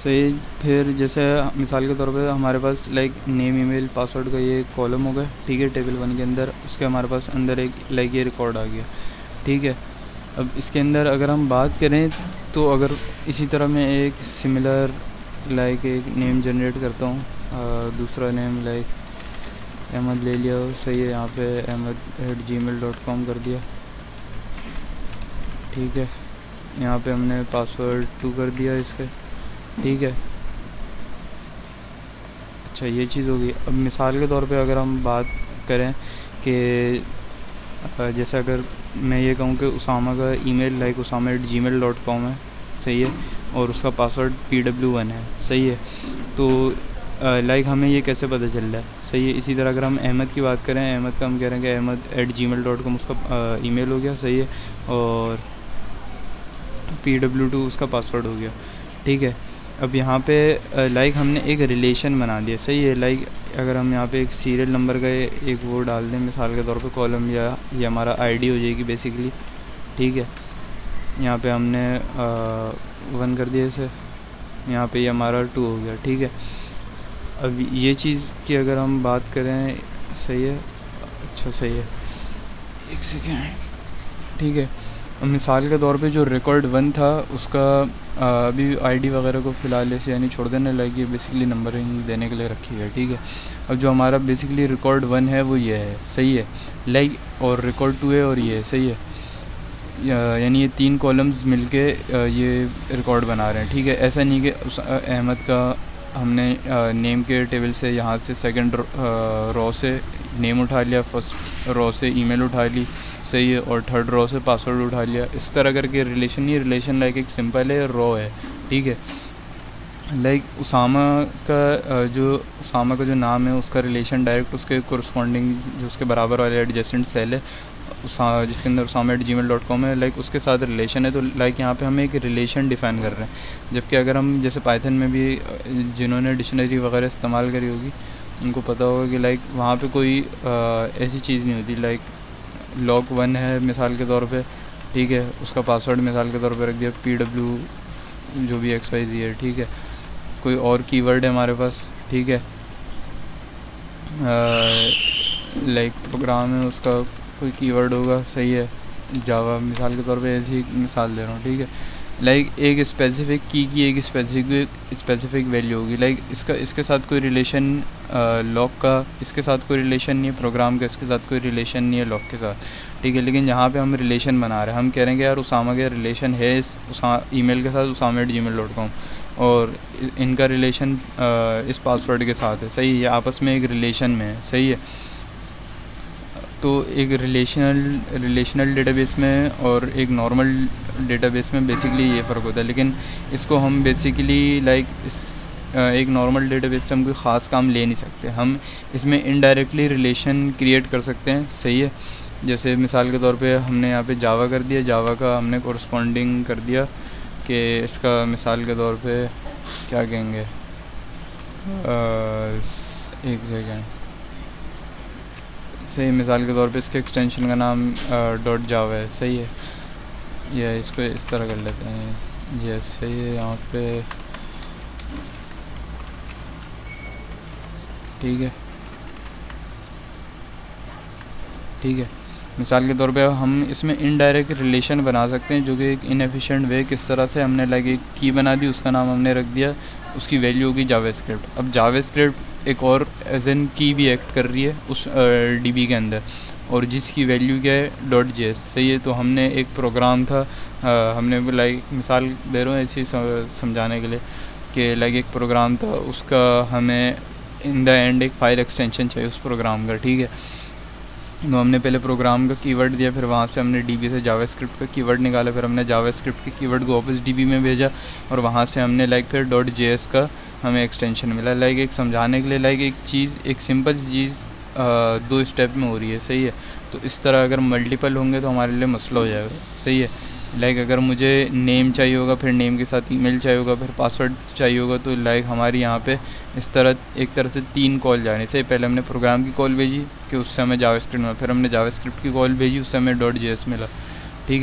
सही। फिर जैसे मिसाल के तौर पे हमारे पास लाइक नेम ईमेल पासवर्ड का ये कॉलम होगा, ठीक है, टेबल 1 के अंदर। उसके हमारे पास अंदर एक लाइक ये रिकॉर्ड आ गया, ठीक है। अब इसके अंदर अगर हम बात करें तो अगर इसी तरह मैं एक सिमिलर लाइक एक नेम जनरेट करता हूँ, दूसरा नेम लाइक अहमद ले लिया, सही है, यहाँ पे ahmed@gmail.com कर दिया, ठीक है। यहाँ पे हमने पासवर्ड 2 कर दिया इसके, ठीक है। अच्छा, ये चीज़ होगी। अब मिसाल के तौर पे अगर हम बात करें कि जैसे अगर मैं ये कहूँ कि उसामा का ईमेल लाइक usama@gmail.com है, सही है, और उसका पासवर्ड pw1 है, सही है। तो लाइक हमें ये कैसे पता चल रहा है, सही है। इसी तरह अगर हम अहमद की बात करें, अहमद का हम कह रहे हैं कि ahmed@gmail.com उसका ईमेल हो गया, सही है, और pw2 उसका पासवर्ड हो गया, ठीक है। अब यहाँ पे लाइक हमने एक रिलेशन बना दिया, सही है। लाइक अगर हम यहाँ पे एक सीरियल नंबर का एक वो डाल दें मिसाल के तौर पे कॉलम, या ये हमारा आईडी हो जाएगी बेसिकली, ठीक है। यहाँ पे हमने 1 कर दिया इसे, यहाँ पे ये हमारा 2 हो गया, ठीक है। अब ये चीज़ की अगर हम बात करें, सही है, अच्छा सही है, एक सेकेंड, ठीक है। अब मिसाल के तौर पे जो रिकॉर्ड 1 था उसका अभी आईडी वगैरह को फ़िलहाल ऐसे यानी छोड़ देने लगी, बेसिकली नंबरिंग देने के लिए रखी है, ठीक है। अब जो हमारा बेसिकली रिकॉर्ड 1 है वो ये है, सही है, लाइक, और रिकॉर्ड 2 है और ये है, सही है। यानी ये 3 कॉलम्स मिलके ये रिकॉर्ड बना रहे हैं, ठीक है। ऐसा नहीं कि अहमद का हमने नेम के टेबल से यहाँ से सेकंड रो से नेम उठा लिया, फर्स्ट रो से ईमेल उठा ली, सही है, और थर्ड रो से पासवर्ड उठा लिया, इस तरह करके रिलेशन नहीं, रिलेशन लाइक एक सिंपल है रो है, ठीक है। लाइक उसामा का जो नाम है उसका रिलेशन डायरेक्ट उसके कोरस्पॉन्डिंग जो उसके बराबर वाले एडजेसेंट सेल है जिसके अंदर usama@gmail.com है, लाइक उसके साथ रिलेशन है। तो लाइक यहाँ पे हम एक रिलेशन डिफ़ाइन कर रहे हैं। जबकि अगर हम जैसे पाइथन में भी जिन्होंने डिक्शनरी वगैरह इस्तेमाल करी होगी उनको पता होगा कि लाइक वहाँ पे कोई ऐसी चीज़ नहीं होती। लाइक log1 है मिसाल के तौर पे, ठीक है, उसका पासवर्ड मिसाल के तौर पे रख दिया pw जो भी XYZ है, ठीक है। कोई और कीवर्ड है हमारे पास, ठीक है, लाइक प्रोग्राम है उसका कोई कीवर्ड होगा, सही है, जावा मिसाल के तौर पे ऐसी मिसाल दे रहा हूँ, ठीक है। लाइक एक स्पेसिफिक की एक स्पेसिफिक वैल्यू होगी, लाइक इसके साथ कोई रिलेशन लॉक का इसके साथ कोई रिलेशन नहीं है, प्रोग्राम का इसके साथ कोई रिलेशन नहीं है लॉक के साथ, ठीक है। लेकिन यहाँ पे हम रिलेशन बना रहे हैं, हम कह रहे हैं कि यार उसामा का रिलेशन है इस ईमेल के साथ usama@gmail.com, और इनका रिलेशन इस पासवर्ड के साथ है, सही है, आपस में एक रिलेशन में है, सही है। तो एक रिलेशनल डेटाबेस में और एक नॉर्मल डेटाबेस में बेसिकली ये फ़र्क होता है। लेकिन इसको हम बेसिकली लाइक एक नॉर्मल डेटाबेस से हम कोई ख़ास काम ले नहीं सकते, हम इसमें इनडायरेक्टली रिलेशन क्रिएट कर सकते हैं, सही है। जैसे मिसाल के तौर पे हमने यहाँ पे जावा कर दिया, जावा का हमने कोरस्पॉन्डिंग कर दिया कि इसका मिसाल के तौर पे क्या कहेंगे, एक सेकेंड, सही, मिसाल के तौर पे इसके एक्सटेंशन का नाम .java है, सही है, या इसको इस तरह कर लेते हैं, यस, सही है, यहाँ पे ठीक है, ठीक है। मिसाल के तौर पे हम इसमें इनडायरेक्ट रिलेशन बना सकते हैं जो कि एक इनएफिशिएंट वे किस तरह से हमने लाइक एक की बना दी, उसका नाम हमने रख दिया, उसकी वैल्यू होगी जावास्क्रिप्ट। अब जावास्क्रिप्ट एक और एज एन की भी एक्ट कर रही है उस डीबी के अंदर, और जिसकी वैल्यू क्या है .js, सही है। तो हमने एक प्रोग्राम था, हमने लाइक मिसाल दे रहा हूँ ऐसे समझाने के लिए कि लाइक एक प्रोग्राम था, उसका हमें इन द एंड एक फ़ाइल एक्सटेंशन चाहिए उस प्रोग्राम का, ठीक है। तो हमने पहले प्रोग्राम का कीवर्ड दिया, फिर वहाँ से हमने डीबी से जावास्क्रिप्ट का कीवर्ड निकाला, फिर हमने जावास्क्रिप्ट के कीवर्ड को वापस डीबी में भेजा, और वहाँ से हमने लाइक फिर .js का हमें एक्सटेंशन मिला। लाइक एक समझाने के लिए लाइक एक सिंपल चीज़ 2 स्टेप में हो रही है, सही है। तो इस तरह अगर मल्टीपल होंगे तो हमारे लिए मसला हो जाएगा, सही है। लाइक अगर मुझे नेम चाहिए होगा, फिर नेम के साथ ईमेल चाहिए होगा, फिर पासवर्ड चाहिए होगा, तो लाइक हमारी यहाँ पे इस तरह एक तरह से 3 कॉल जा रही है। पहले हमने प्रोग्राम की कॉल भेजी कि उससे हमें जावास्क्रिप्ट मिला, फिर हमने जावास्क्रिप्ट की कॉल भेजी, उससे हमें .js मिला, ठीक है।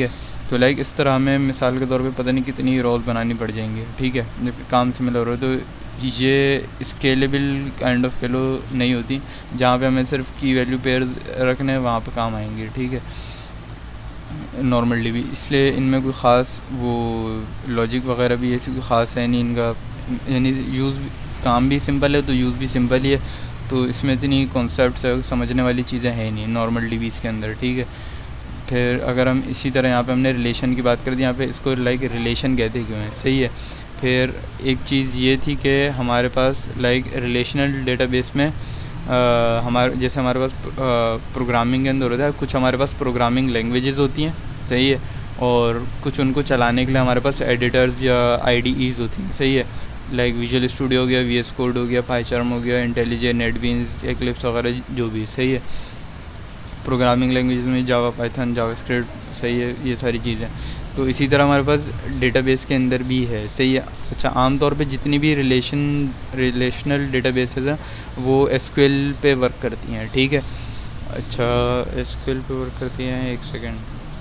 तो लाइक इस तरह हमें मिसाल के तौर पे पता नहीं कितनी रोज़ बनानी पड़ जाएंगी, ठीक है, जब काम सिमिलर हो तो ये स्केलेबल काइंड ऑफ फेलो नहीं होती, जहाँ पे हमें सिर्फ की वैल्यू पेयर्स रखने वहाँ पे काम आएंगे, ठीक है, नॉर्मली भी। इसलिए इनमें कोई ख़ास वो लॉजिक वगैरह भी ऐसी कोई ख़ास है नहीं इनका, यानी यूज़ काम भी सिंपल है तो यूज़ भी सिंपल ही है, तो इसमें इतनी कॉन्सेप्ट्स समझने वाली चीज़ें हैं नहीं नॉर्मल डीबीज़ के अंदर, ठीक है। फिर अगर हम इसी तरह यहाँ पे हमने रिलेशन की बात कर दी, यहाँ पे इसको लाइक रिलेशन कहते क्यों हैं, सही है। फिर एक चीज़ ये थी कि हमारे पास लाइक रिलेशनल डेटाबेस में हमारे जैसे हमारे पास प्रोग्रामिंग के अंदर होता है, कुछ हमारे पास प्रोग्रामिंग लैंग्वेजेस होती हैं, सही है, और कुछ उनको चलाने के लिए हमारे पास एडिटर्स या आईडीईज़ होती हैं, सही है, लाइक विजुअल स्टूडियो हो गया, वीएस कोड हो गया, पाइचार्म हो गया, इंटेलिजे, नेटबीन्स, एक्लिप्स वगैरह जो भी, सही है। प्रोग्रामिंग लैंग्वेजेस में जावा, पाइथन, जावास्क्रिप्ट, सही है, ये सारी चीज़ें। तो इसी तरह हमारे पास डेटाबेस के अंदर भी है, सही है। अच्छा, आमतौर पे जितनी भी रिलेशनल डेटाबेसेस हैं वो एसक्यूएल पे वर्क करती हैं, ठीक है। अच्छा, एसक्यूएल पे वर्क करती हैं, एक सेकेंड,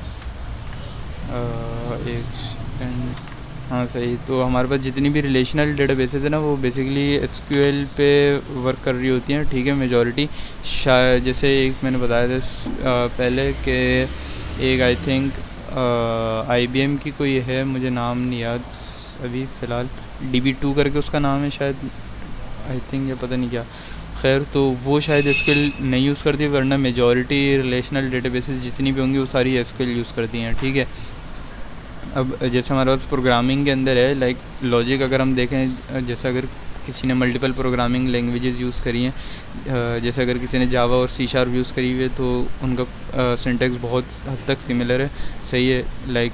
हाँ सही। तो हमारे पास जितनी भी रिलेशनल डेटाबेसेस है ना वो बेसिकली एसक्यूएल पे वर्क कर रही होती हैं, ठीक है, मेजॉरिटी। शायद जैसे एक मैंने बताया था पहले कि एक आई थिंक IBM की कोई है, मुझे नाम नहीं याद अभी फ़िलहाल, DB2 करके उसका नाम है शायद, आई थिंक, या पता नहीं क्या, खैर, तो वो शायद एसक्यूएल नहीं यूज़ करती, वरना मेजॉरिटी रिलेशनल डेटाबेसेस जितनी भी होंगी वो सारी एसक्यूएल यूज़ करती हैं, ठीक है। अब जैसे हमारे पास प्रोग्रामिंग के अंदर है लाइक लॉजिक, अगर हम देखें, जैसे अगर किसी ने मल्टीपल प्रोग्रामिंग लैंग्वेजेस यूज़ करी हैं, जैसे अगर किसी ने जावा और C# यूज़ करी हुई है तो उनका सिंटैक्स बहुत हद तक सिमिलर है, सही है, लाइक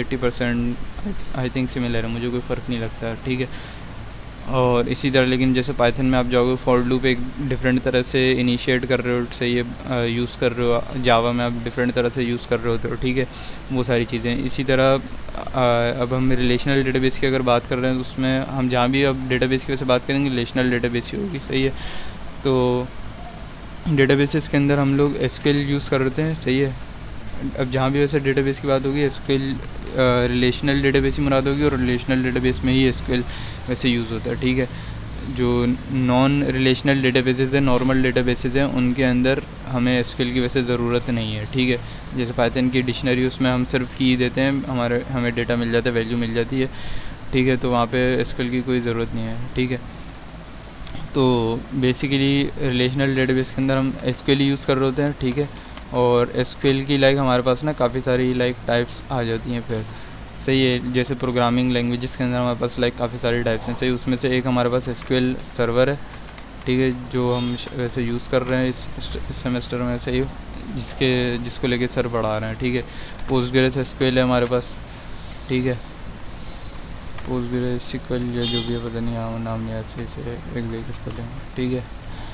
70-80% आई थिंक सिमिलर है, मुझे कोई फ़र्क नहीं लगता, ठीक है। और इसी तरह लेकिन जैसे पाइथन में आप जाओगे फॉर लूप एक डिफरेंट तरह से इनिशिएट कर रहे हो, सही है, यूज़ कर रहे हो, जावा में आप डिफरेंट तरह से यूज़ कर रहे होते हो, ठीक है, वो सारी चीज़ें। इसी तरह अब हम रिलेशनल डेटाबेस की अगर बात कर रहे हैं तो उसमें हम जहाँ भी अब डेटाबेस की वजह से बात करेंगे रिलेशनल डेटाबेस ही होगी, सही है। तो डेटाबेसेस के अंदर हम लोग एसक्यूएल यूज़ कर रहे हैं, सही है। अब जहाँ भी वैसे डेटाबेस की बात होगी एसक्यूएल रिलेशनल डेटाबेस ही मुराद होगी, और रिलेशनल डेटाबेस में ही एसक्यूएल वैसे यूज़ होता है, ठीक है। जो नॉन रिलेशनल डेटाबेसेस हैं, नॉर्मल डेटाबेसेस हैं, उनके अंदर हमें एसक्यूएल की वैसे ज़रूरत नहीं है, ठीक है। जैसे पाइथन की डिक्शनरी, उसमें हम सिर्फ की देते हैं, हमें डेटा मिल जाता है, वैल्यू मिल जाती है, ठीक है, तो वहाँ पे एसक्यूएल की कोई ज़रूरत नहीं है, ठीक है। तो बेसिकली रिलेशनल डेटाबेस के अंदर हम एसक्यूएल यूज़ कर रहे होते हैं, ठीक है। और एसक्यूएल की लाइक हमारे पास ना काफ़ी सारी लाइक टाइप्स आ जाती हैं फिर, सही है। जैसे प्रोग्रामिंग लैंग्वेजेस के अंदर हमारे पास लाइक काफ़ी सारी टाइप्स हैं, सही। उसमें से एक हमारे पास एसक्यूएल सर्वर है, ठीक है, जो हम वैसे यूज़ कर रहे हैं इस सेमेस्टर में, सही, जिसको लेके सर पढ़ा रहे हैं, ठीक है। पोस्टग्रेस एसक्यूएल है हमारे पास, ठीक है, पोस्टग्रेसक्यूएल या जो भी है, पता नहीं, हाँ नाम नहीं ऐसे एग्जैक्ट है, ठीक है।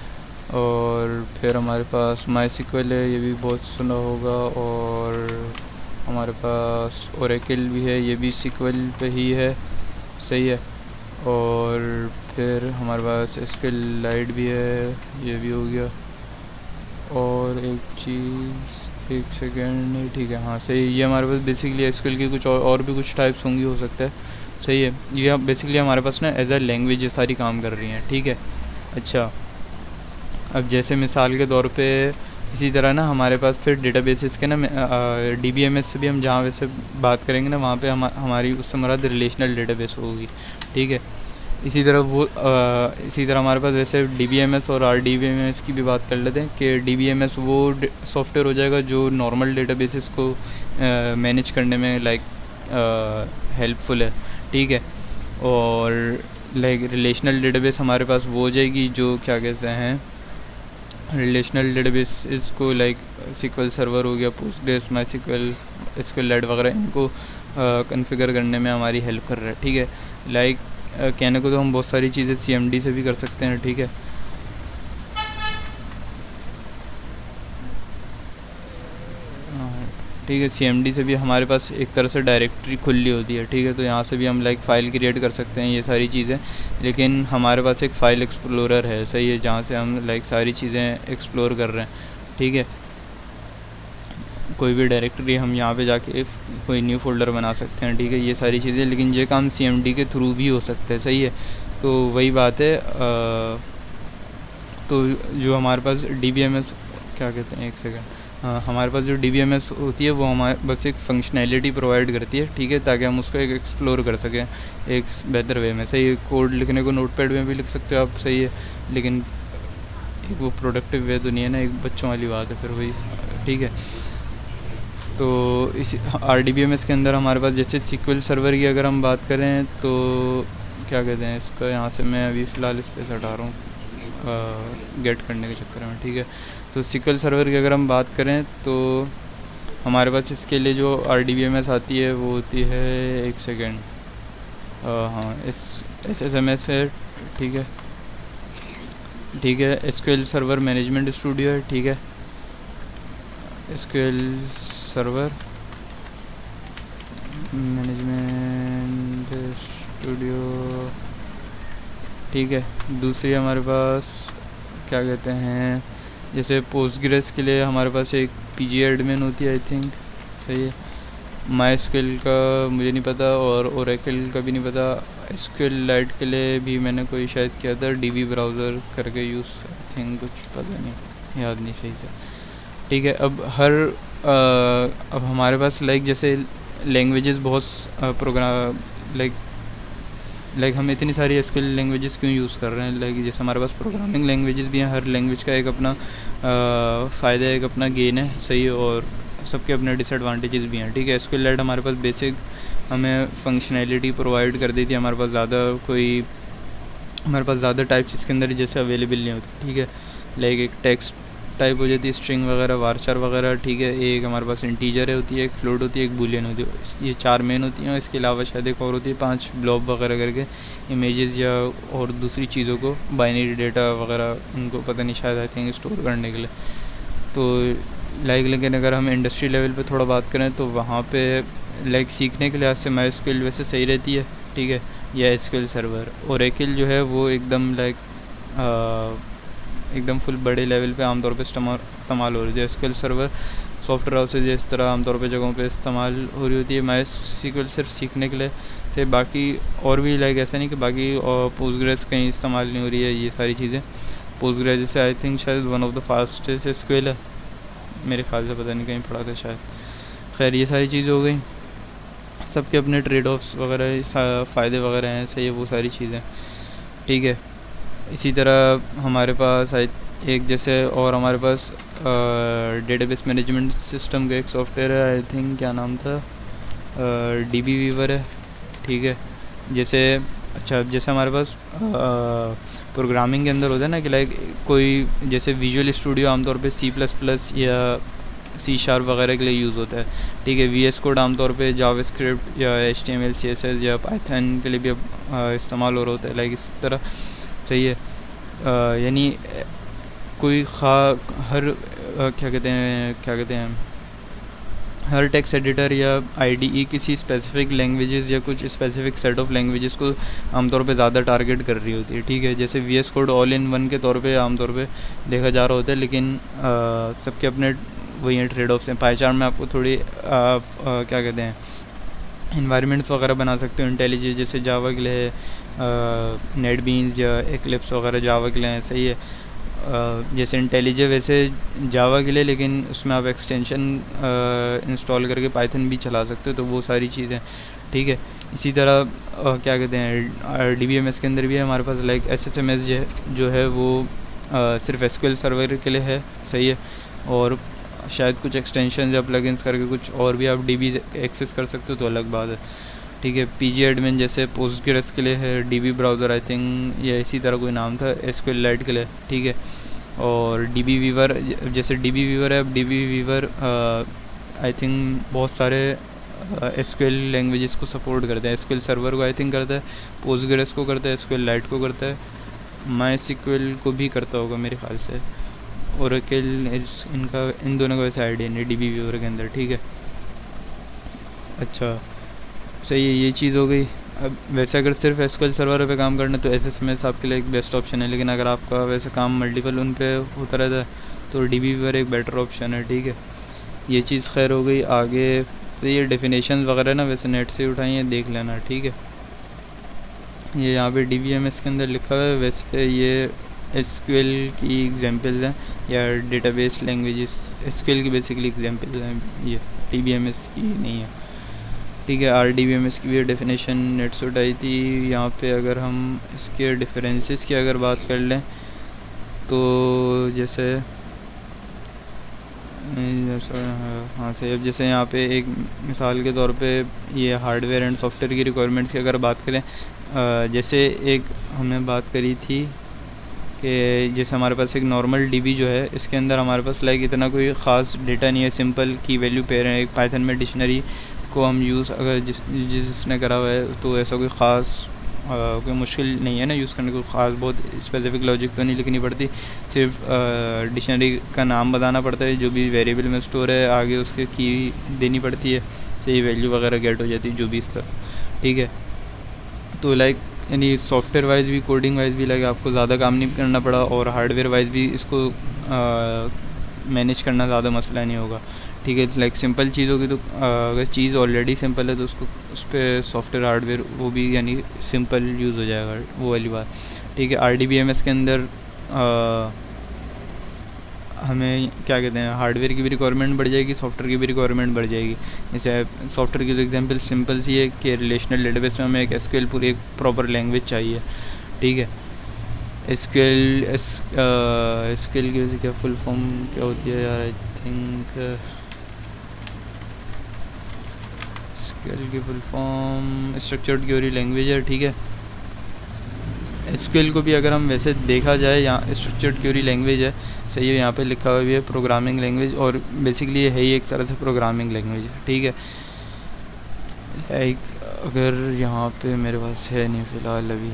और फिर हमारे पास माईएसक्यूएल है, ये भी बहुत सुना होगा, और हमारे पास ओरेकल भी है, ये भी SQL पे ही है, सही है। और फिर हमारे पास SQLite भी है, ये भी हो गया। और एक चीज़, एक सेकेंड, ठीक है, हाँ सही, ये हमारे पास बेसिकली SQL की कुछ और भी कुछ टाइप्स होंगी, हो सकता है, सही है। ये बेसिकली हमारे पास ना एज अ लैंग्वेज ये सारी काम कर रही हैं, ठीक है। अच्छा, अब जैसे मिसाल के तौर पे इसी तरह ना हमारे पास फिर डेटाबेसेस के ना DBMS से भी हम जहाँ वैसे बात करेंगे ना वहाँ पे हमारी उससे मुराद रिलेशनल डेटाबेस होगी, ठीक है। इसी तरह हमारे पास वैसे DBMS और RDBMS की भी बात कर लेते हैं कि DBMS वो सॉफ्टवेयर हो जाएगा जो नॉर्मल डेटाबेसेस को मैनेज करने में लाइक हेल्पफुल है, ठीक है। और लाइक रिलेशनल डेटाबेस हमारे पास वो हो जाएगी जो क्या कहते हैं, रिलेशनल डेटाबेस इसको लाइक SQL सर्वर हो गया, पोस्टग्रेस, माईएसक्यूएल, SQLite वगैरह, इनको कॉन्फ़िगर करने में हमारी हेल्प कर रहा है, ठीक है। लाइक कहने को तो हम बहुत सारी चीज़ें CMD से भी कर सकते हैं, ठीक है। ठीक है, CMD से भी हमारे पास एक तरह से डायरेक्टरी खुली होती है, ठीक है, तो यहाँ से भी हम लाइक फ़ाइल क्रिएट कर सकते हैं, ये सारी चीज़ें। लेकिन हमारे पास एक फ़ाइल एक्सप्लोरर है, सही है, जहाँ से हम लाइक सारी चीज़ें एक्सप्लोर कर रहे हैं, ठीक है। कोई भी डायरेक्टरी हम यहाँ पे जाके कोई न्यू फोल्डर बना सकते हैं, ठीक है, ये सारी चीज़ें। लेकिन ये काम CMD के थ्रू भी हो सकता है, सही है। तो वही बात है। तो जो हमारे पास DBMS क्या कहते हैं, एक सेकंड, हाँ, हमारे पास जो DBMS होती है वो हमारे बस एक फंक्शनैलिटी प्रोवाइड करती है, ठीक है, ताकि हम उसको एक एक्सप्लोर कर सकें एक बेहतर वे में। सही है, कोड लिखने को नोटपैड में भी लिख सकते हो आप, सही है, लेकिन एक वो प्रोडक्टिव वे तो नहीं है ना, एक बच्चों वाली बात है फिर वही, ठीक है। तो इस RDBMS के अंदर हमारे पास जैसे SQL सर्वर की अगर हम बात करें तो क्या कहते हैं इसका, यहाँ से मैं अभी फ़िलहाल इस पर हटा रहा हूँ गेट करने के चक्कर में, ठीक है। तो SQL सर्वर की अगर हम बात करें तो हमारे पास इसके लिए जो RDBMS आती है वो होती है, एक सेकेंड, हाँ, SSMS है, ठीक है, ठीक है। SQL सर्वर मैनेजमेंट स्टूडियो है, ठीक है, SQL सर्वर मैनेजमेंट स्टूडियो, ठीक है। दूसरी हमारे पास क्या कहते हैं, जैसे पोस्टग्रेस के लिए हमारे पास एक PG एडमिन होती है, आई थिंक, सही है। MySQL का मुझे नहीं पता और ओरेकल का भी नहीं पता। SQLite के लिए भी मैंने कोई शायद किया था, DB ब्राउज़र करके यूज़, आई थिंक, कुछ पता नहीं, याद नहीं सही से, ठीक है। अब हमारे पास जैसे लैंग्वेजेस बहुत प्रोग्राम हम इतनी सारी SQL लैंग्वेजेस क्यों यूज़ कर रहे हैं, जैसे हमारे पास प्रोग्रामिंग लैंग्वेजेस भी हैं, हर लैंग्वेज का एक अपना फ़ायदा है, एक अपना गेन है, सही है, और सबके अपने डिसएडवांटेजेस भी हैं, ठीक है। SQLite हमारे पास बेसिक हमें फंक्शनैलिटी प्रोवाइड कर देती है, हमारे पास ज़्यादा टाइप्स इसके अंदर जैसे अवेलेबल नहीं होती, ठीक है। एक टेक्स्ट टाइप हो जाती है, स्ट्रिंग वगैरह, वारचार वगैरह, ठीक है। एक हमारे पास इंटीजर होती है, एक फ्लोट होती है, एक बूलियन होती है, ये 4 मेन होती हैं। इसके अलावा शायद एक और होती है 5 ब्लॉब वगैरह करके, इमेजेस या और दूसरी चीज़ों को, बाइनरी डेटा वगैरह, उनको पता नहीं, शायद आई थिंक स्टोर करने के लिए। तो लेकिन अगर हम इंडस्ट्री लेवल पे थोड़ा बात करें तो वहाँ पे सीखने के लिहाज से MySQL वैसे सही रहती है, ठीक है, या SQL सर्वर। ओरेकल जो है वो एकदम एकदम फुल बड़े लेवल पे आमतौर पे इस्तेमाल हो रही है। SQL सर्वर सॉफ्टवेयर हाउसेज इस तरह आमतौर पे जगहों पे इस्तेमाल हो रही होती है। MySQL सिर्फ सीखने के लिए से, बाकी और भी ऐसा नहीं कि बाकी पोस्टग्रेस कहीं इस्तेमाल नहीं हो रही है, ये सारी चीज़ें। पोस्टग्रेस जैसे आई थिंक शायद one of the fastest SQL है मेरे ख्याल से, पता नहीं कहीं पढ़ा था शायद। खैर, ये सारी चीज़ें हो गई, सबके अपने ट्रेड ऑफ्स वगैरह, फ़ायदे वगैरह हैं, सही है, वो सारी चीज़ें, ठीक है। इसी तरह हमारे पास एक जैसे और हमारे पास डेटाबेस मैनेजमेंट सिस्टम का एक सॉफ्टवेयर है, आई थिंक क्या नाम था, DBweaver है, ठीक है। जैसे जैसे हमारे पास प्रोग्रामिंग के अंदर होता है ना कि कोई जैसे विजुअल स्टूडियो आमतौर पे C++ या C# वगैरह के लिए यूज़ होता है, ठीक है। VS कोड आमतौर पे जावास्क्रिप्ट या HTML CSS या पाइथन के लिए भी इस्तेमाल हो रहा होता है, इस तरह, सही है। यानी कोई क्या कहते हैं हर टेक्स्ट एडिटर या IDE किसी स्पेसिफिक लैंग्वेजेस या कुछ स्पेसिफिक सेट ऑफ लैंग्वेजेस को आमतौर पे ज़्यादा टारगेट कर रही होती है, ठीक है। जैसे VS code all in one के तौर पे आमतौर पे देखा जा रहा होता है, लेकिन सबके अपने वही ट्रेड ऑफ्स हैं। पाईचार्ट में आपको थोड़ी क्या कहते हैं इन्वायरमेंट्स वगैरह बना सकते हो इंटेलिजेंट, जैसे जावा के लिए नेटबीन्स या एक्लिप्स वगैरह जावा के लिए, सही है। जैसे इंटेलिजे वैसे जावा के लिए, लेकिन उसमें आप एक्सटेंशन इंस्टॉल करके पाइथन भी चला सकते हो, तो वो सारी चीज़ें, ठीक है। इसी तरह क्या कहते हैं DBMS के अंदर भी है हमारे पास SSMS जो है वो सिर्फ SQL सर्वर के लिए है, सही है। और शायद कुछ एक्सटेंशन या प्लगइन्स करके कुछ और भी आप DB एक्सेस कर सकते हो, तो अलग बात है, ठीक है। PG एडमिन जैसे पोस्टग्रेस के लिए है, DB ब्राउज़र आई थिंक या इसी तरह कोई नाम था SQLite के लिए, ठीक है। और DBweaver जैसे DBweaver है, अब DBweaver आई थिंक बहुत सारे SQL लैंग्वेजेस को सपोर्ट करता है। SQL सर्वर को आई थिंक करता है, पोस्टग्रेस को करता है, SQLite को करता है, MySQL को भी करता होगा मेरे ख्याल से। ओरेकल इन दोनों का वैसे आइडिया नहीं DBweaver के अंदर, ठीक है। अच्छा, सही है, ये चीज़ हो गई। अब वैसे अगर सिर्फ SQL सर्वर पे काम करना तो SSMS आपके लिए एक बेस्ट ऑप्शन है, लेकिन अगर आपका वैसे काम मल्टीपल उन पे होता रहता है तो DBweaver एक बेटर ऑप्शन है, ठीक है। ये चीज़ खैर हो गई। आगे तो ये डेफिनेशंस वगैरह ना वैसे नेट से उठाई हैं, देख लेना, ठीक है। ये यहाँ पे DBMS के अंदर लिखा हुआ है, वैसे ये SQL की एग्जांपल्स हैं या डेटाबेस लैंग्वेजेस, SQL की बेसिकली एग्जांपल्स हैं, ये DBMS की नहीं है, ठीक है। RDBMS की भी डेफिनेशन नेट से उठाई थी। यहाँ पे अगर हम इसके डिफरेंसेस की अगर बात कर लें तो जैसे हाँ सही। अब जैसे यहाँ पे एक मिसाल के तौर पे ये हार्डवेयर एंड सॉफ्टवेयर की रिक्वायरमेंट्स की अगर बात करें, जैसे एक हमने बात करी थी कि जैसे हमारे पास एक नॉर्मल DB जो है, इसके अंदर हमारे पास लाइक इतना कोई ख़ास डेटा नहीं है, सिंपल की वैल्यू पेयर है। एक पाइथन में डिक्शनरी को हम यूज़ अगर जिसने करा हुआ है तो ऐसा कोई ख़ास कोई मुश्किल नहीं है ना यूज़ करने को, ख़ास बहुत स्पेसिफिक लॉजिक तो नहीं लिखनी पड़ती, सिर्फ डिक्शनरी का नाम बताना पड़ता है, जो भी वेरिएबल में स्टोर है, आगे उसके की देनी पड़ती है, सही वैल्यू वगैरह गेट हो जाती है जो भी इस तरह, ठीक है। तो लाइक यानी सॉफ्टवेयर वाइज भी, कोडिंग वाइज भी लाइक आपको ज़्यादा काम नहीं करना पड़ा, और हार्डवेयर वाइज भी इसको मैनेज करना ज़्यादा मसला नहीं होगा, ठीक है। लाइक सिंपल चीज़ होगी तो अगर चीज़ ऑलरेडी सिंपल है तो उसको उस पर सॉफ्टवेयर हार्डवेयर वो भी यानी सिंपल यूज़ हो जाएगा, वो वाली बात, ठीक है। RDBMS के अंदर हमें क्या कहते हैं, हार्डवेयर की भी रिक्वायरमेंट बढ़ जाएगी, सॉफ्टवेयर की भी रिक्वायरमेंट बढ़ जाएगी। जैसे सॉफ्टवेयर की तो एग्जांपल सिंपल सी है कि रिलेशनल डेटाबेस में हमें एक SQL पूरी एक प्रॉपर लैंग्वेज चाहिए, ठीक है। SQL की वजह से क्या फुल फॉर्म क्या होती है यार, आई थिंक SQL की full form structured query language है, ठीक है। SQL को भी अगर हम वैसे देखा जाए, यहाँ स्ट्रक्चर्ड क्वेरी लैंग्वेज है, सही है, यहाँ पे लिखा हुआ भी है प्रोग्रामिंग लैंग्वेज, और बेसिकली ये है ही एक तरह से प्रोग्रामिंग लैंग्वेज, ठीक है। लाइक अगर यहाँ पे मेरे पास है नहीं फ़िलहाल अभी,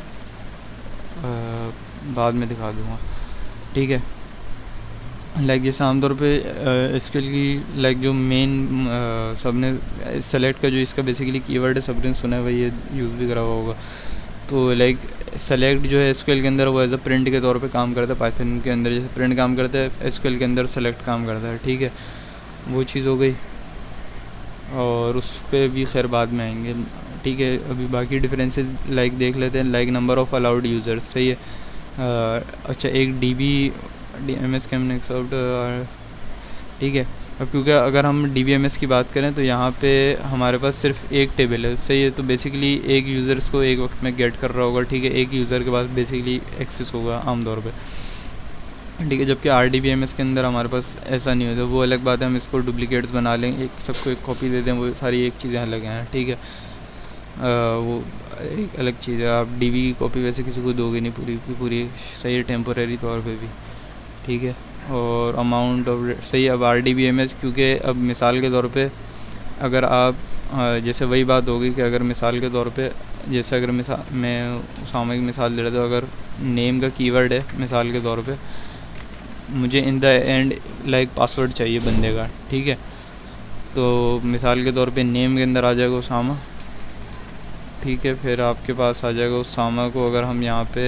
बाद में दिखा दूँगा, ठीक है। लाइक जैसे आमतौर पे SQL की लाइक जो मेन सबने सेलेक्ट का जो इसका बेसिकली कीवर्ड है, सबने सुना है भाई, ये यूज़ भी करा हुआ होगा। तो लाइक सेलेक्ट जो है SQL के अंदर वो एज अ प्रिंट के तौर पे काम करता है। पाइथन के अंदर जैसे प्रिंट काम करता है, SQL के अंदर सेलेक्ट काम करता है, ठीक है। वो चीज़ हो गई, और उस पर भी खैर बाद में आएंगे, ठीक है। अभी बाकी डिफरेंसेस लाइक देख लेते हैं। Like number of allowed users, सही है। अच्छा, एक DBMS के हमने एक्सेप्ट, ठीक है। अब क्योंकि अगर हम DBMS की बात करें तो यहाँ पे हमारे पास सिर्फ एक टेबल है, सही है। तो बेसिकली एक यूज़र्स को एक वक्त में गेट कर रहा होगा, ठीक है। एक यूज़र के पास बेसिकली एक्सेस होगा आमतौर पे, ठीक है। जबकि RDBMS के अंदर हमारे पास ऐसा नहीं होता, वो अलग बात है, हम इसको डुप्लीकेट्स बना लें, एक सबको एक कॉपी दे दें, वो सारी एक चीज़ें अलग हैं, ठीक है। वो एक अलग चीज़ है। आप DB की कॉपी वैसे किसी को दोगे नहीं पूरी की पूरी, सही है, टेम्पोरेरी तौर पे भी, ठीक है। और अमाउंट ऑफ, सही है। अब RDBMS क्योंकि अब मिसाल के तौर पे अगर आप जैसे वही बात होगी कि अगर मिसाल के तौर पे जैसे अगर मैं सामूहिक मिसाल दे रहा था, अगर नेम का कीवर्ड है मिसाल के तौर पे, मुझे in the end like password चाहिए बंदे का, ठीक है। तो मिसाल के तौर पे नेम के अंदर आ जाएगा उसामा, ठीक है। फिर आपके पास आ जाएगा उसामा को, अगर हम यहाँ पे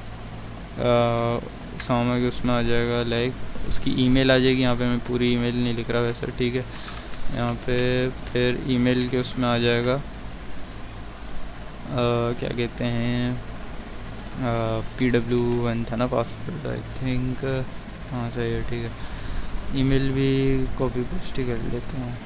उसामा के उसमें आ जाएगा, लाइक उसकी ईमेल आ जाएगी। यहाँ पे मैं पूरी ईमेल नहीं लिख रहा वैसे, ठीक है। यहाँ पे फिर ईमेल के उसमें आ जाएगा क्या कहते हैं, PW1 था ना पासवर्ड, आई थिंक, हाँ सही है, ठीक है। ईमेल भी कॉपी पेस्ट ही कर लेते हैं,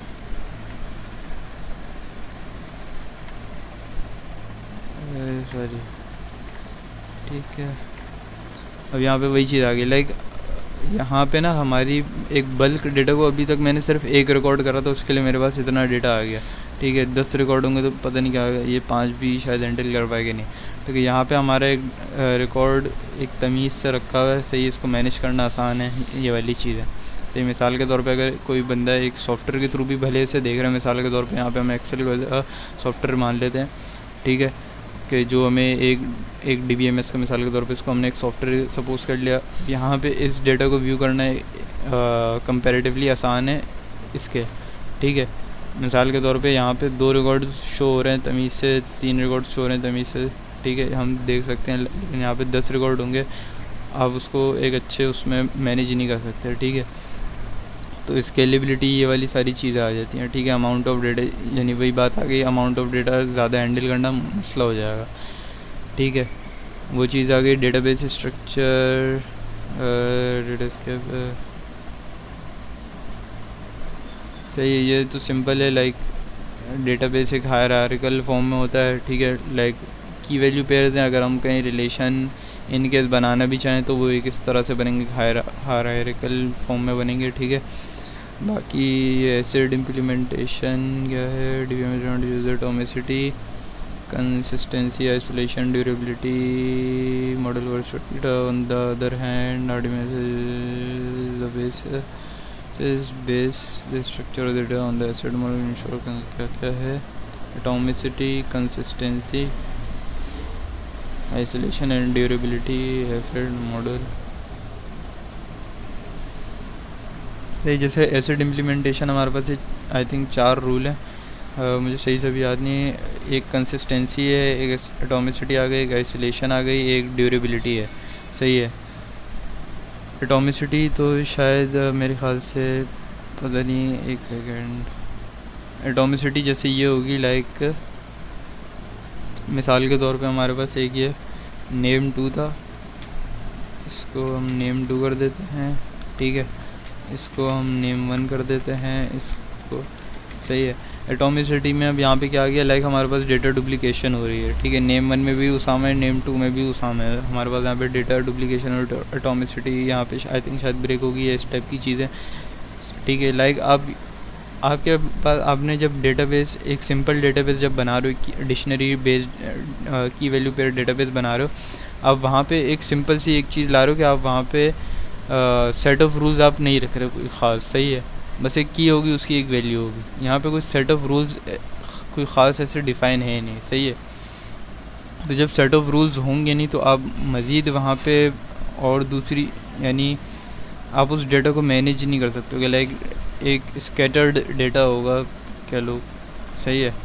सॉरी, ठीक है। अब यहाँ पे वही चीज़ आ गई, लाइक यहाँ पे ना हमारी एक बल्क डेटा को अभी तक मैंने सिर्फ एक रिकॉर्ड करा था, उसके लिए मेरे पास इतना डेटा आ गया, ठीक है। 10 रिकॉर्ड होंगे तो पता नहीं क्या होगा, ये 5 भी शायद हैंडल कर पाएंगे नहीं, ठीक है। यहाँ पे हमारा एक रिकॉर्ड एक तमीज़ से रखा हुआ है, सही, इसको मैनेज करना आसान है, ये वाली चीज़ है। तो मिसाल के तौर पे अगर कोई बंदा एक सॉफ्टवेयर के थ्रू भी भले से देख रहा है, मिसाल के तौर पे यहाँ पे हम एक्सेल सॉफ्टवेयर मान लेते हैं, ठीक है, कि जो हमें एक DBMS का मिसाल के तौर पे इसको हमने एक सॉफ्टवेयर सपोज कर लिया। यहाँ पे इस डेटा को व्यू करना कंपैरेटिवली आसान है इसके, ठीक है। मिसाल के तौर पे यहाँ पे 2 रिकॉर्ड शो हो रहे हैं तमीज़ से, 3 रिकॉर्ड शो हो रहे हैं तमीज़ से, ठीक है, हम देख सकते हैं। लेकिन यहाँ पे 10 रिकॉर्ड होंगे, आप उसको एक अच्छे उसमें मैनेज ही नहीं कर सकते, ठीक है। तो स्केलेबिलिटी ये वाली सारी चीज़ें आ जाती हैं, ठीक है। अमाउंट ऑफ डेटा, यानी वही बात आ गई, अमाउंट ऑफ डेटा ज़्यादा हैंडल करना मसला हो जाएगा, ठीक है। वो चीज़ आ गई। डेटाबेस स्ट्रक्चर, सही है, ये तो सिंपल है। लाइक डेटाबेस एक हायरार्किकल फॉर्म में होता है, ठीक है। लाइक की वैल्यू पेयर्स हैं, अगर हम कहीं रिलेशन इन केस बनाना भी चाहें तो वो एक इस तरह से बनेंगे, हायरार्किकल फॉर्म में बनेंगे, ठीक है। बाकी एसिड इम्प्लीमेंटेशन क्या है, DBMS user atomicity, consistency, isolation, durability, model work on the other hand, base the structure of data on the ACID model ensure क्या क्या है, atomicity, consistency, isolation and durability, ACID model. जैसे ACID implementation हमारे पास I think 4 rule हैं, मुझे सही से भी याद नहीं है। एक कंसिस्टेंसी है, एक एटॉमिसिटी आ गई, एक आइसोलेशन आ गई, एक ड्यूरेबिलिटी है, सही है। एटॉमिसिटी तो शायद मेरे ख्याल से पता नहीं, एक सेकेंड। एटॉमिसिटी जैसे ये होगी, लाइक मिसाल के तौर पे हमारे पास एक ये नेम 2 था, इसको हम नेम 2 कर देते हैं, ठीक है। इसको हम नेम 1 कर देते हैं, इसको, सही है। एटॉमिसिटी में अब यहाँ पे क्या आ गया, लाइक हमारे पास डेटा डुप्लीकेशन हो रही है, ठीक है। नेम 1 में भी उसामा है, नेम 2 में भी उसामा है, हमारे पास यहाँ पे डेटा डुप्लीकेशन और एटॉमिसिटी यहाँ पे आई थिंक शायद ब्रेक होगी, या इस टाइप की चीज़ें, ठीक है। लाइक अब आपके पास, आपने जब डेटाबेस, एक सिंपल डेटाबेस जब बना रहे हो, डिक्शनरी बेस्ड की वैल्यू पे डेटाबेस बना रहे हो, आप वहाँ पे एक सिंपल सी एक चीज़ ला रहे हो कि आप वहाँ पे सेट ऑफ रूल्स आप नहीं रख रहे कोई ख़ास, सही है। बस एक की होगी, उसकी एक वैल्यू होगी, यहाँ पे कोई सेट ऑफ रूल्स कोई ख़ास ऐसे डिफ़ाइन है नहीं, सही है। तो जब सेट ऑफ रूल्स होंगे नहीं तो आप मज़ीद वहाँ पे और दूसरी, यानी आप उस डेटा को मैनेज नहीं कर सकते हो, लाइक एक स्कैटर्ड डेटा होगा कह लो, सही है,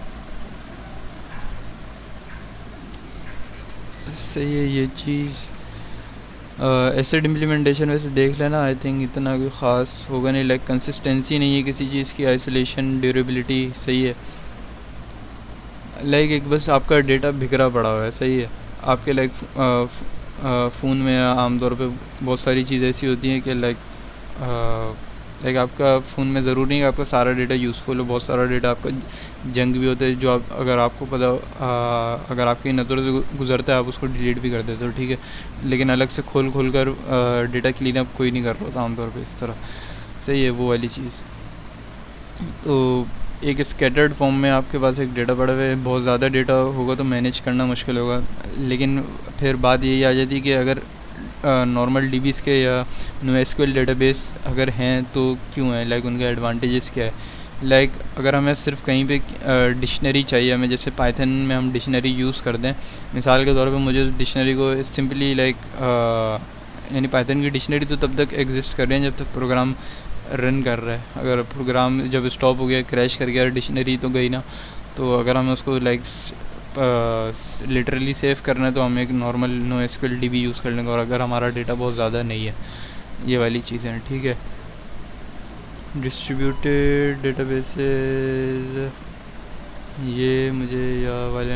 सही है ये चीज़। एसिड इम्प्लीमेंटेशन वैसे देख लेना, आई थिंक इतना कोई ख़ास होगा नहीं, लाइक कंसिस्टेंसी नहीं है किसी चीज़ की, आइसोलेशन, ड्यूरेबिलिटी, सही है। लाइक एक बस आपका डेटा बिखरा पड़ा हुआ है, सही है। आपके लाइक फ़ोन में आमतौर पे बहुत सारी चीज़ें ऐसी होती हैं कि लाइक आपका फ़ोन में ज़रूरी नहीं है आपका सारा डेटा यूज़फुल हो, बहुत सारा डेटा आपका जंक भी होता है, जो आप, अगर आपको पता, अगर आपकी नज़रों से गुजरता है आप उसको डिलीट भी कर देते हो, ठीक है। लेकिन अलग से खोल कर डेटा क्लीन अप कोई नहीं कर रहा होता आमतौर पे इस तरह, सही है, वो वाली चीज़। तो एक स्कैटर्ड फॉर्म में आपके पास एक डेटा पड़ा हुआ है, बहुत ज़्यादा डेटा होगा तो मैनेज करना मुश्किल होगा, लेकिन फिर बात यही आ जाती है कि अगर नॉर्मल डीबीज़ के या NoSQL डेटाबेस अगर हैं तो क्यों है, लाइक उनके एडवांटेजेस क्या है। लाइक अगर हमें सिर्फ कहीं पे डिक्शनरी चाहिए, हमें जैसे पाइथन में हम डिक्शनरी यूज़ कर दें, मिसाल के तौर पे मुझे उस डिक्शनरी को सिंपली लाइक, यानी पाइथन की डिक्शनरी तो तब तक एग्जिस्ट कर रही है जब तक प्रोग्राम रन कर रहा है, अगर प्रोग्राम जब स्टॉप हो गया, क्रैश कर गया, डिक्शनरी तो गई ना। तो अगर हमें उसको लाइक लिटरली सेव करना है तो हम एक नॉर्मल NoSQL DB यूज़ कर लेंगे, और अगर हमारा डेटा बहुत ज़्यादा नहीं है, ये वाली चीज़ें हैं, ठीक है। डिस्ट्रीब्यूटेड डेटाबेसेस, ये मुझे या वाले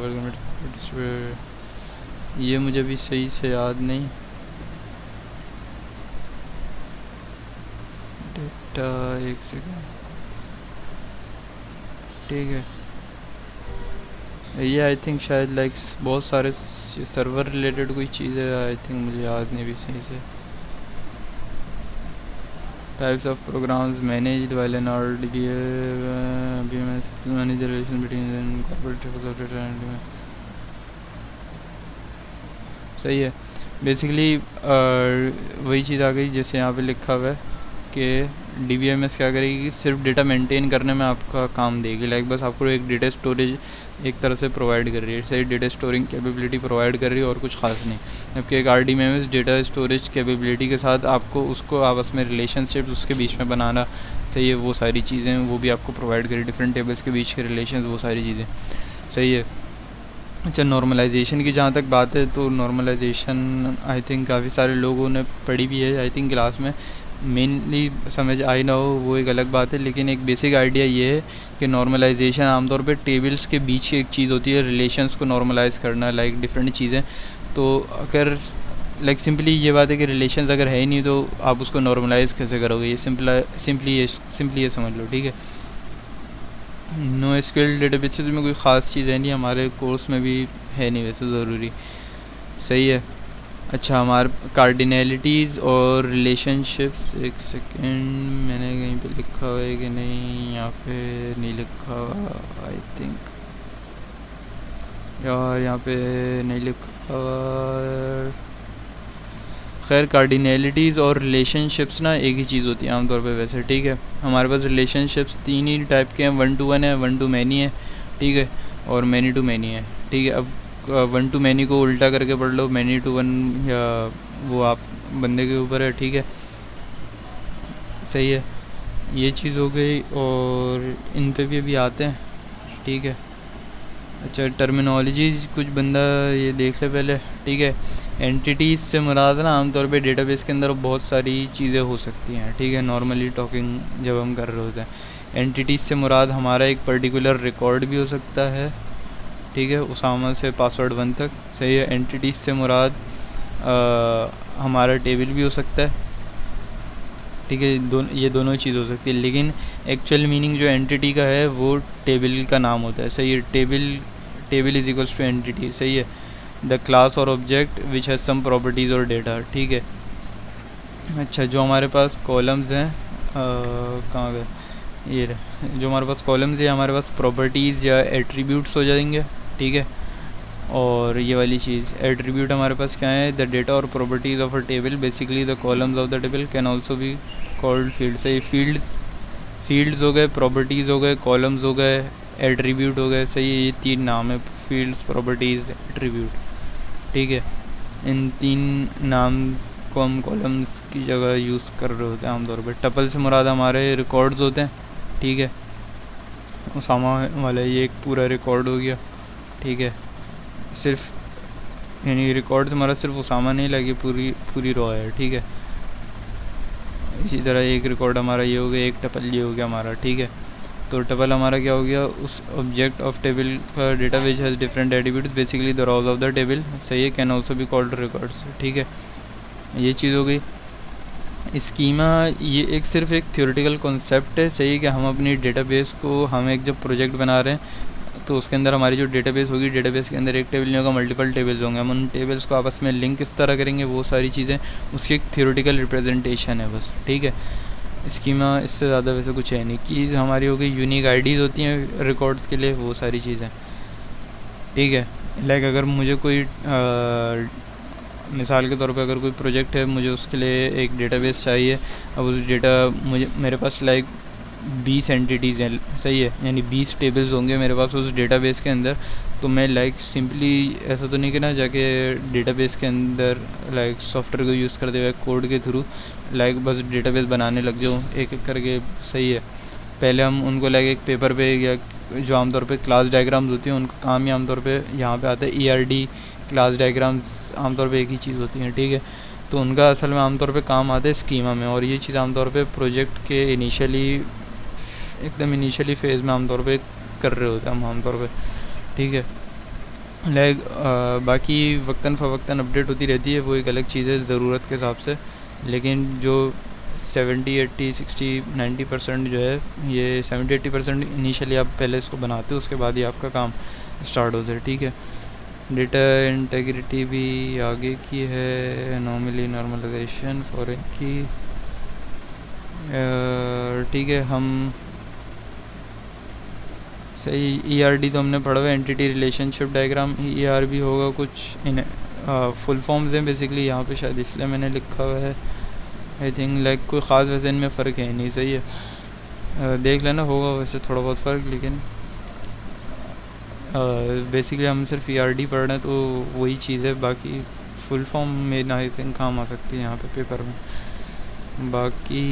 ये मुझे भी सही से याद नहीं, डेटा, एक सेकेंड, ठीक है। ये आई थिंक शायद लाइक बहुत सारे सर्वर रिलेटेड कोई चीज़ है, आई थिंक मुझे याद नहीं भी सही से। टाइप्स ऑफ प्रोग्राम्स मैनेज्ड वाले not manage relation between corporate, सही है। बेसिकली वही चीज़ आ गई जैसे यहाँ पे लिखा हुआ है कि DBMS क्या करेगी, सिर्फ डेटा मेंटेन करने में आपका काम देगी, लाइक बस आपको एक डेटा स्टोरेज एक तरह से प्रोवाइड कर रही है, सही, डेटा स्टोरिंग कैपेबिलिटी प्रोवाइड कर रही है और कुछ खास नहीं। जबकि एक RDBMS डेटा स्टोरेज कैपेबिलिटी के साथ आपको उसको आपस में रिलेशनशिप्स उसके बीच में बनाना, सही है, वो सारी चीज़ें वो भी आपको प्रोवाइड करें, डिफरेंट टेबल्स के बीच के रिलेशन, वो सारी चीज़ें, सही है। अच्छा, नॉर्मलाइजेशन की जहाँ तक बात है तो नॉर्मलाइजेशन आई थिंक काफ़ी सारे लोगों ने पढ़ी भी है आई थिंक क्लास में, मेनली समझ आई ना हो वो एक अलग बात है, लेकिन एक बेसिक आइडिया ये है कि नॉर्मलाइजेशन आमतौर पे टेबल्स के बीच की एक चीज़ होती है, रिलेशंस को नॉर्मलाइज करना, लाइक डिफरेंट चीज़ें। तो अगर लाइक सिंपली ये बात है कि रिलेशंस अगर है ही नहीं तो आप उसको नॉर्मलाइज कैसे करोगे, ये सिंपली ये समझ लो, ठीक है। नो एसक्यूएल डेटाबेसेस में कोई ख़ास चीज़ है नहीं, हमारे कोर्स में भी है नहीं वैसे ज़रूरी, सही है। अच्छा, हमारे कार्डिनलिटीज़ और रिलेशनशिप्स, एक सेकेंड, मैंने कहीं पे लिखा हुआ है कि नहीं, यहाँ पे नहीं लिखा हुआ आई थिंक, यार यहाँ पे नहीं लिखा हुआ। खैर, कार्डिनलिटीज़ और रिलेशनशिप्स ना एक ही चीज़ होती है आमतौर पे वैसे, ठीक है। हमारे पास रिलेशनशिप्स 3 ही टाइप के हैं, 1 to 1 है, 1 to many है, ठीक है, और मैनी टू मैनी है, ठीक है। अब 1 to many को उल्टा करके पढ़ लो, मैनी टू 1, या वो आप बंदे के ऊपर है, ठीक है, सही है। ये चीज़ हो गई, और इन पे भी अभी आते हैं, ठीक है। अच्छा, टर्मिनोलॉजी कुछ बंदा ये देख ले पहले, ठीक है। एंटिटीज़ से मुराद ना आमतौर पे डेटाबेस के अंदर बहुत सारी चीज़ें हो सकती हैं, ठीक है, नॉर्मली टॉकिंग जब हम कर रहे होते हैं। एंटिटीज़ से मुराद हमारा एक पर्टिकुलर रिकॉर्ड भी हो सकता है, ठीक है, उसामा से पासवर्ड 1 तक, सही है। एंटिटीज़ से मुराद हमारा टेबल भी हो सकता है, ठीक है, ये दोनों चीज़ हो सकती है, लेकिन एक्चुअल मीनिंग जो एंटिटी का है वो टेबल का नाम होता है, सही है। Table is equals to entity, सही है। द क्लास और object which has some properties और डेटा, ठीक है। अच्छा, जो हमारे पास कॉलम्स हैं, कहाँ गए ये रहे, जो हमारे पास कॉलम्स है हमारे पास प्रॉपर्टीज़ या एट्रीब्यूट्स हो जाएंगे, ठीक है। और ये वाली चीज़ एट्रीब्यूट हमारे पास क्या है, द डेटा और properties of a table, basically the columns of the table can also be called field, सही। फील्ड्स हो गए, प्रॉपर्टीज़ हो गए, कॉलम्स हो गए, एट्रीब्यूट हो गए, सही है। ये 3 नाम है, फील्ड्स, प्रॉपर्टीज़, एट्रीब्यूट, ठीक है। इन 3 नाम को हम कॉलम्स की जगह यूज़ कर रहे होते हैं आमतौर पर। टपल से मुराद हमारे रिकॉर्ड्स होते हैं, ठीक है। उसामा वाला ये एक पूरा रिकॉर्ड हो गया, ठीक है। सिर्फ यानी रिकॉर्ड से हमारा सिर्फ उसामा नहीं लगी, पूरी रो है, ठीक है। इसी तरह एक रिकॉर्ड हमारा ये हो गया, एक टपल ये हो गया हमारा, ठीक है। तो टपल हमारा क्या हो गया, उस ऑब्जेक्ट ऑफ टेबल का data which has different attributes, basically the rows of the table, सही है, can also be called records, ठीक है। ये चीज़ हो गई। स्कीमा ये एक सिर्फ एक थ्योरेटिकल कॉन्सेप्ट है, सही है, कि हम अपनी डेटाबेस को, हम एक जब प्रोजेक्ट बना रहे हैं तो उसके अंदर हमारी जो डेटाबेस होगी, डेटाबेस के अंदर एक टेबल नहीं होगा, मल्टीपल टेबल्स होंगे, हम उन टेबल्स को आपस में लिंक किस तरह करेंगे, वो सारी चीज़ें उसकी एक थ्योरेटिकल रिप्रेजेंटेशन है बस, ठीक है। स्कीमा इससे ज़्यादा वैसे कुछ है नहीं। कीज़ हमारी हो गई, यूनिक आईडीज़ होती हैं रिकॉर्ड्स के लिए, वो सारी चीज़ें, ठीक है। लाइक अगर मुझे कोई मिसाल के तौर पे अगर कोई प्रोजेक्ट है, मुझे उसके लिए एक डेटाबेस चाहिए, अब उस मेरे पास लाइक 20 एंटिटीज़ हैं, सही है, यानी 20 टेबल्स होंगे मेरे पास उस डेटाबेस के अंदर। तो मैं लाइक सिंपली ऐसा तो नहीं कि ना जाके डेटाबेस के अंदर लाइक सॉफ्टवेयर को यूज़ करते हुए कोड के थ्रू लाइक बस डेटाबेस बनाने लग जाऊँ एक एक करके, सही है। पहले हम उनको लाइक एक पेपर पे, या जो आमतौर पे क्लास डायग्राम्स होती हैं उनका काम ही आमतौर पे यहाँ पे आता है ERD, क्लास डायग्राम्स आमतौर पे एक ही चीज़ होती हैं, ठीक है। तो उनका असल में आमतौर पे काम आता है स्कीमा में, और ये चीज़ आमतौर पे प्रोजेक्ट के एकदम इनिशियली फ़ेज़ में आमतौर पे कर रहे होते हैं हम आमतौर पे, ठीक है। लाइक बाकी वक्तन फ़वक्तन अपडेट होती रहती है, वो एक अलग चीज़ है ज़रूरत के हिसाब से, लेकिन जो 70, 80, 60, 90% जो है, ये 70-80% इनिशियली आप पहले इसको बनाते हो, उसके बाद ही आपका काम स्टार्ट होता है, ठीक है। डेटा इंटेग्रिटी भी आगे की है, नॉर्मली नॉर्मलाइजेशन फॉरेन की, ठीक है। हम सही, ERD तो हमने पढ़ा हुआ है, एंटिटी रिलेशनशिप डायग्राम, ER भी होगा कुछ इन फुल फॉर्म्स हैं बेसिकली यहाँ पे, शायद इसलिए मैंने लिखा हुआ है, आई थिंक लाइक कोई ख़ास वैसे इनमें फ़र्क है नहीं, सही है। देख लेना, होगा वैसे थोड़ा बहुत फ़र्क, लेकिन बेसिकली हम सिर्फ ERD पढ़ रहे हैं तो वही चीज़ है, बाकी फुल फॉर्म में आई थिंक काम आ सकती है यहाँ पे पेपर में। बाकी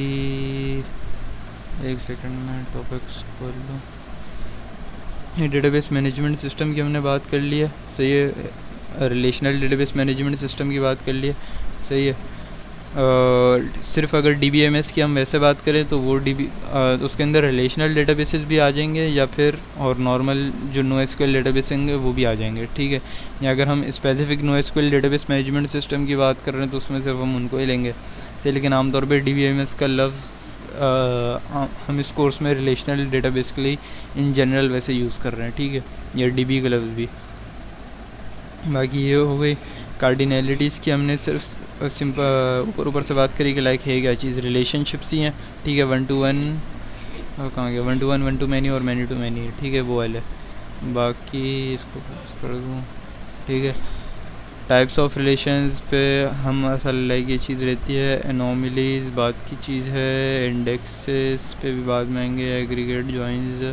एक सेकंड में टॉपिक्स खोल लूँ। ये डेटाबेस मैनेजमेंट सिस्टम की हमने बात कर ली है, सही है। रिलेशनल डेटाबेस मैनेजमेंट सिस्टम की बात कर ली है, सही है। सिर्फ अगर DBMS की हम वैसे बात करें तो वो उसके अंदर रिलेशनल डेटाबेसेस भी आ जाएंगे, या फिर और नॉर्मल जो NoSQL डेटाबेस होंगे वो भी आ जाएंगे, ठीक है। या अगर हम specific NoSQL database management system की बात कर रहे हैं तो उसमें सिर्फ हम उनको ही लेंगे, तो लेकिन आमतौर पर DBMS का लफ्ज़ हम इस कोर्स में रिलेशनल डेटाबेस के लिए इन जनरल वैसे यूज़ कर रहे हैं, ठीक है, या DB का लफ्ज़ भी। बाकी ये हो गई कार्डिनलिटीज़ की, हमने सिर्फ सिंपल ऊपर से बात करी कि लाइक है क्या चीज़, रिलेशनशिप्स ही हैं, ठीक है। 1 to 1 कहाँ गया, 1 to 1, 1 to many और many to many, ठीक है, वो वाले। बाकी इसको कर दूँ, ठीक है। टाइप्स ऑफ रिलेशंस पे हम असल लाइक ये चीज़ रहती है, एनोमलीज बात की चीज़ है, इंडेक्सेस पे भी बाद में आएंगे, एग्रीगेट जॉइंस,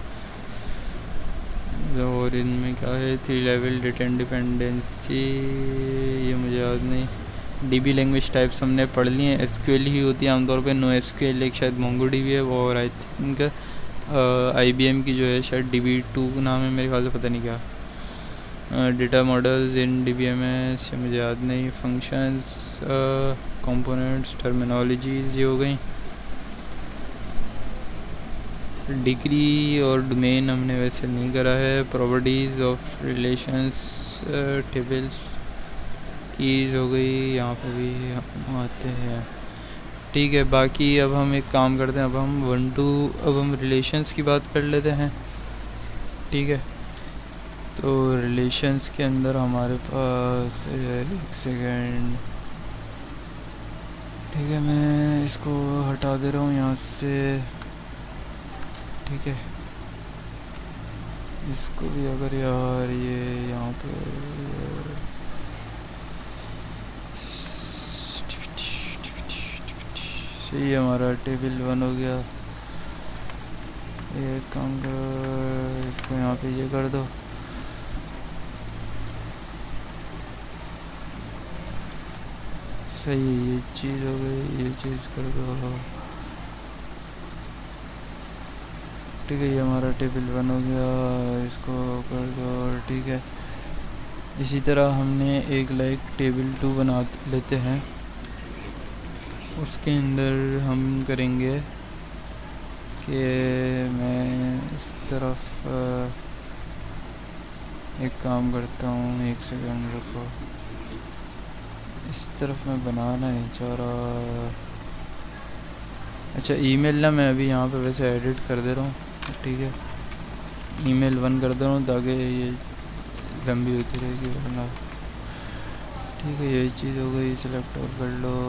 और इनमें क्या है 3 लेवल डेटा इंडिपेंडेंसी, ये मुझे याद नहीं। DB लैंग्वेज टाइप्स हमने पढ़ लिए हैं, SQL ही होती है आमतौर पे, NoSQL एक शायद MongoDB है, और आई थिंक IBM की जो है शायद DB2 नाम है मेरे ख्याल से, पता नहीं क्या। डेटा मॉडल्स इन DBMS ये मुझे याद नहीं। फंक्शंस, कंपोनेंट्स, टर्मिनोलॉजीज ये हो गई। डिग्री और डोमेन हमने वैसे नहीं करा है। Properties of relations, tables, keys हो गई, यहाँ पे भी हम आते हैं, ठीक है। बाकी अब हम एक काम करते हैं, अब हम रिलेशंस की बात कर लेते हैं, ठीक है। तो रिलेशंस के अंदर हमारे पास एक सेकेंड, ठीक है, मैं इसको हटा दे रहा हूँ यहाँ से, ठीक है। इसको भी अगर यार ये यहाँ पे सही, हमारा टेबल 1 हो गया। ये काम करो, इसको यहाँ पे ये कर दो, सही, ये चीज़ हो गई, ये चीज़ कर दो, ठीक है। ये हमारा टेबल 1 हो गया, इसको कर दो, ठीक है। इसी तरह हमने एक लाइक टेबल 2 बना लेते हैं, उसके अंदर हम करेंगे कि मैं इस तरफ एक काम करता हूँ, एक सेकंड रुको, इस तरफ मैं बनाना नहीं चाह रहा। अच्छा, ईमेल ना मैं अभी यहाँ पे वैसे एडिट कर दे रहा हूँ, ठीक है। ईमेल 1 कर दे रहा हूँ ताकि ये लंबी होती रहेगी वरना, ठीक है। यही चीज़ हो गई, सिलेक्ट और कर लो,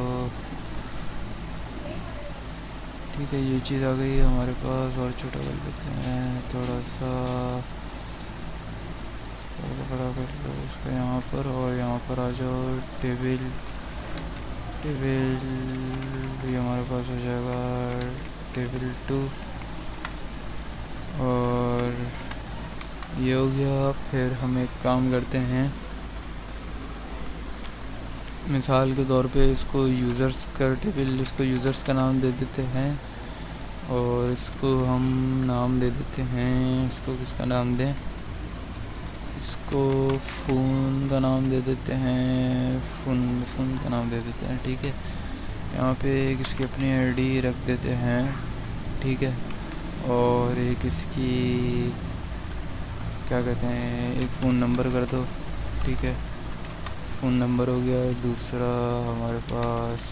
ठीक है। ये चीज़ आ गई हमारे पास, और छोटा कर लेते हैं थोड़ा सा बड़ा कर लो उसका यहाँ पर, और यहाँ पर आ जाओ। टेबल भी हमारे पास हो जाएगा, टेबल 2, और ये हो गया। फिर हम एक काम करते हैं, मिसाल के तौर पे इसको यूज़र्स का टेबल, इसको यूज़र्स का नाम दे देते हैं, और इसको हम नाम दे देते हैं, इसको किसका नाम दें, इसको फ़ोन का नाम दे देते हैं, फ़ोन का नाम दे देते हैं, ठीक है। यहाँ पे एक इसकी अपनी आईडी रख देते हैं, ठीक है। और एक इसकी क्या कहते हैं, एक फ़ोन नंबर कर दो, ठीक है। फ़ोन नंबर हो गया दूसरा हमारे पास,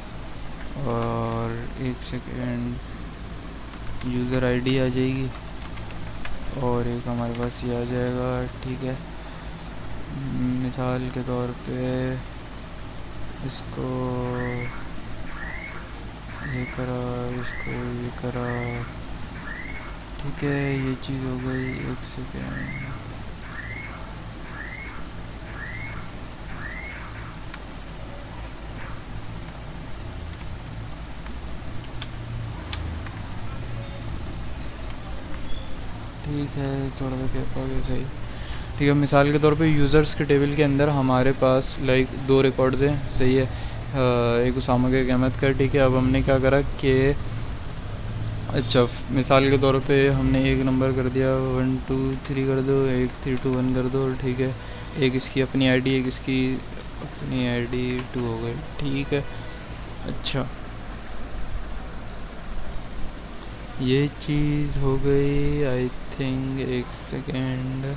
और एक सेकेंड, यूज़र आईडी आ जाएगी, और एक हमारे पास ये आ जाएगा, ठीक है। मिसाल के तौर पे इसको ये करा, इसको ये करा, ठीक है। ये चीज़ हो गई, एक सेकेंड, ठीक है, थोड़ा सा गैप आ गया, सही, ठीक है। मिसाल के तौर पे यूज़र्स के टेबल के अंदर हमारे पास लाइक 2 रिकॉर्ड्स हैं, सही है। एक उसामा का, एक अहमद का, ठीक है। अब हमने क्या करा कि अच्छा, मिसाल के तौर पे हमने एक नंबर कर दिया 1 2 3 कर दो, एक 3 2 1 कर दो, ठीक है। एक इसकी अपनी आईडी, एक इसकी अपनी आईडी 2 हो गई, ठीक है। अच्छा, ये चीज़ हो गई आई थिंक। एक सेकेंड,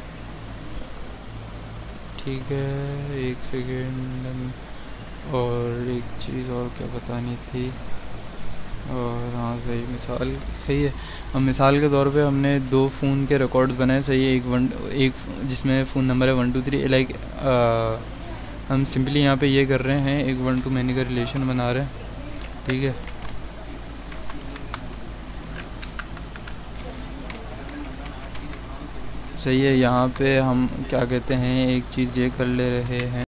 ठीक है, एक सेकेंड। और एक चीज़ और क्या बतानी थी। और हाँ सही, मिसाल सही है। अब मिसाल के तौर पे हमने 2 फ़ोन के रिकॉर्ड्स बनाए, सही है। एक जिसमें फ़ोन नंबर है 1 2 3, लाइक हम सिंपली यहाँ पे ये कर रहे हैं, एक 1 to many का रिलेशन बना रहे हैं, ठीक है। सही है, यहाँ पे हम क्या कहते हैं, एक चीज़ ये कर ले रहे हैं।